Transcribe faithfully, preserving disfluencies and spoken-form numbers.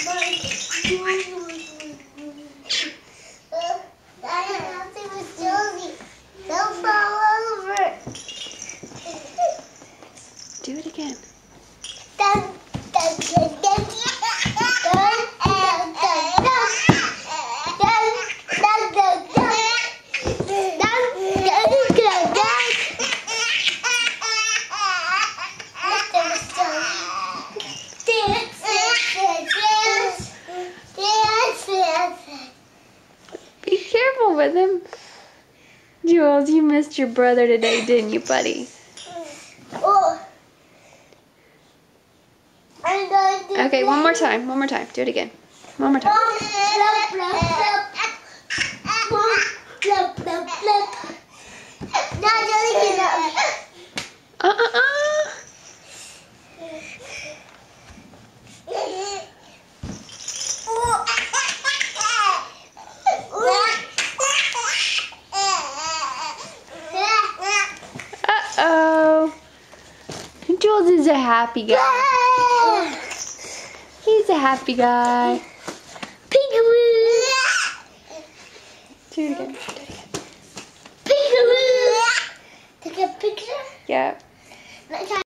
Don't fall over. Do it again. Dun, dun, dun, dun. Dun, dun, dun, dun. Dun, dun, dun, dun. Dun, dun, dun, dun. Dance, dance, dance, dance, dance. Be careful with him. Jules, you missed your brother today, didn't you, buddy? Oh. I'm going to Okay, one more time. One more time. Do it again. One more time. Plop, plop, plop. Plop, plop, plop. No, don't get up. Uh-uh-uh. Uh-oh. Jules is a happy guy. He's a happy guy. Peekaboo. Do it again. Do it again. Peekaboo. Take a picture. Yeah. Let's